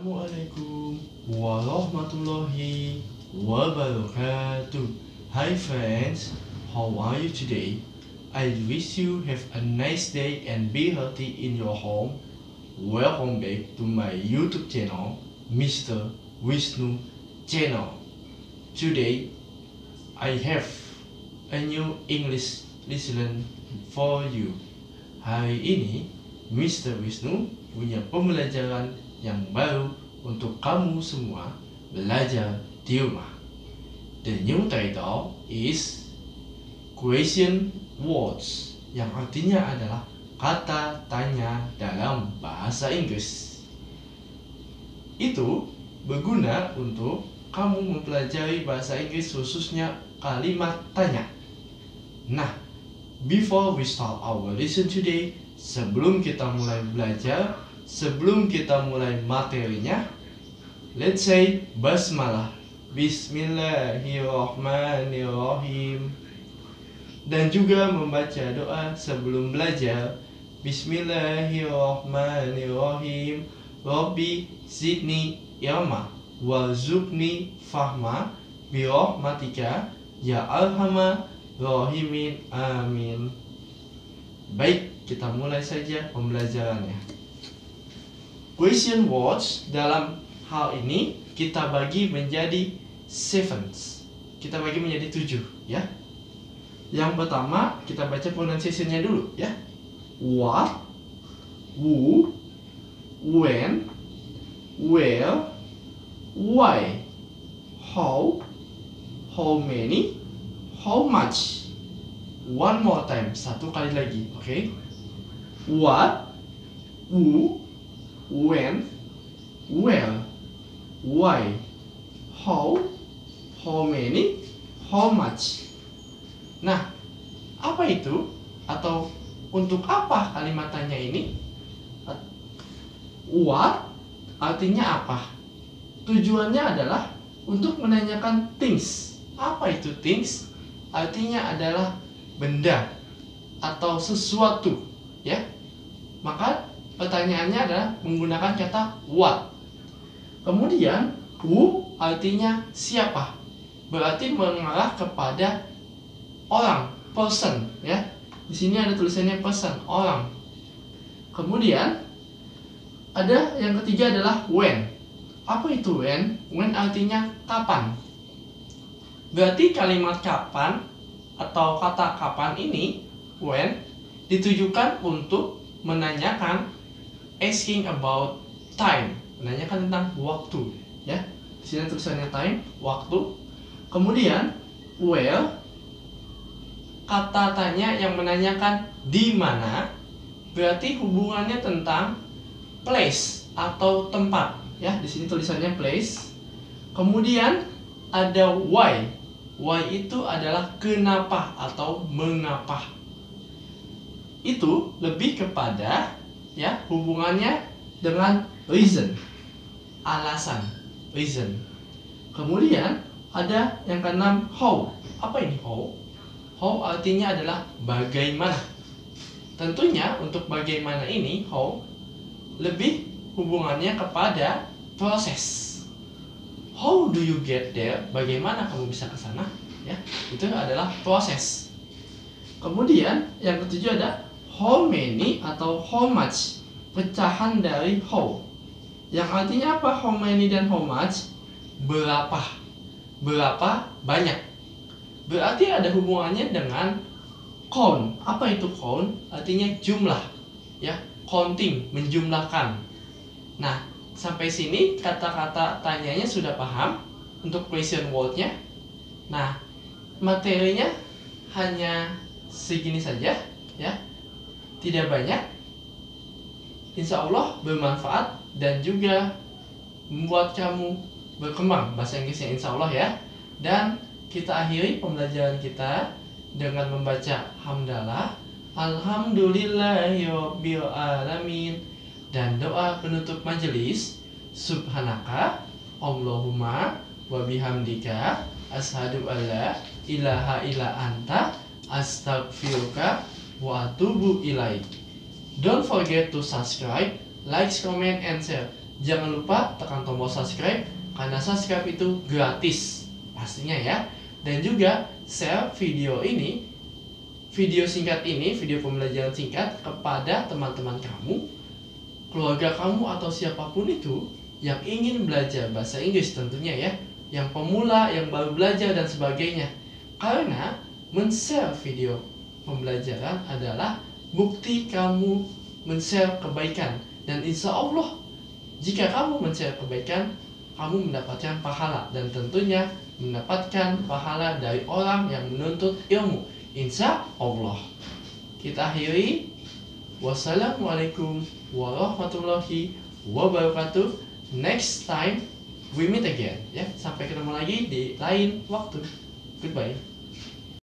Assalamualaikum warahmatullahi wabarakatuh. Hi friends, how are you today? I wish you have a nice day and be healthy in your home. Welcome back to my YouTube channel, Mr. Wisnu Channel. Today, I have a new English lesson for you. Hari ini, Mr. Wisnu punya pembelajaran yang baru untuk kamu semua belajar di rumah. The new title is Question Words, yang artinya adalah kata tanya dalam bahasa Inggris. Itu berguna untuk kamu mempelajari bahasa Inggris, khususnya kalimat tanya. Nah, before we start our lesson today, sebelum kita mulai belajar, sebelum kita mulai materinya, let's say basmalah, Bismillahirrahmanirrahim. Dan juga membaca doa sebelum belajar, Bismillahirrahmanirrahim. Rabbi zidni ilma warzuqni fahma birahmatika ya arhamar rahimin, amin. Baik, kita mulai saja pembelajarannya. Question words dalam hal ini kita bagi menjadi 7. Kita bagi menjadi 7 ya. Yang pertama kita baca pronunciation-nya dulu ya. What, who, when, where, why, how many, how much. One more time, satu kali lagi, okay? What, who, when, where, why, how many, how much. Nah, apa itu? Atau untuk apa kalimat tanya ini? What artinya apa? Tujuannya adalah untuk menanyakan things. Apa itu things? Artinya adalah benda atau sesuatu, ya. Maka pertanyaannya adalah menggunakan kata what. Kemudian who artinya siapa, berarti mengarah kepada orang, person, ya. Di sini ada tulisannya person, orang. Kemudian ada yang ketiga adalah when. Apa itu when? When artinya kapan. Berarti kalimat kapan atau kata kapan ini, when, ditujukan untuk menanyakan, asking about time, menanyakan tentang waktu, ya. Di sini tulisannya time, waktu. Kemudian where, kata tanya yang menanyakan di mana, berarti hubungannya tentang place atau tempat, ya. Di sini tulisannya place. Kemudian ada why. Why itu adalah kenapa atau mengapa. Itu lebih kepada, ya, hubungannya dengan reason, alasan, reason. Kemudian ada yang keenam, how. Apa ini how? How artinya adalah bagaimana. Tentunya untuk bagaimana ini, how, lebih hubungannya kepada proses. How do you get there? Bagaimana kamu bisa ke sana? Ya, itu adalah proses. Kemudian yang ketujuh ada how many atau how much, pecahan dari how. Yang artinya apa? How many dan how much? Berapa? Berapa banyak? Berarti ada hubungannya dengan count. Apa itu count? Artinya jumlah, ya, counting, menjumlahkan. Nah, sampai sini kata-kata tanyanya sudah paham untuk question word-nya. Nah, materinya hanya segini saja, ya. Tidak banyak. Insya Allah bermanfaat dan juga membuat kamu berkembang bahasa Inggrisnya, insya Allah, ya. Dan kita akhiri pembelajaran kita dengan membaca hamdalah, alhamdulillahirabbil alamin, dan doa penutup majelis, subhanaka Allahumma wa bihamdika asyhadu alla ilaha illa anta astaghfiruka wa atubu ilaik. Don't forget to subscribe, like, comment, and share. Jangan lupa tekan tombol subscribe, karena subscribe itu gratis pastinya ya. Dan juga share video ini, video singkat ini, video pembelajaran singkat kepada teman-teman kamu, keluarga kamu, atau siapapun itu yang ingin belajar bahasa Inggris tentunya ya, yang pemula, yang baru belajar dan sebagainya. Karena men-share video pembelajaran adalah bukti kamu men-share kebaikan. Dan insya Allah jika kamu men-share kebaikan, kamu mendapatkan pahala, dan tentunya mendapatkan pahala dari orang yang menuntut ilmu, insya Allah. Kita akhiri. Wassalamualaikum warahmatullahi wabarakatuh. Next time we meet again ya. Sampai ketemu lagi di lain waktu. Goodbye.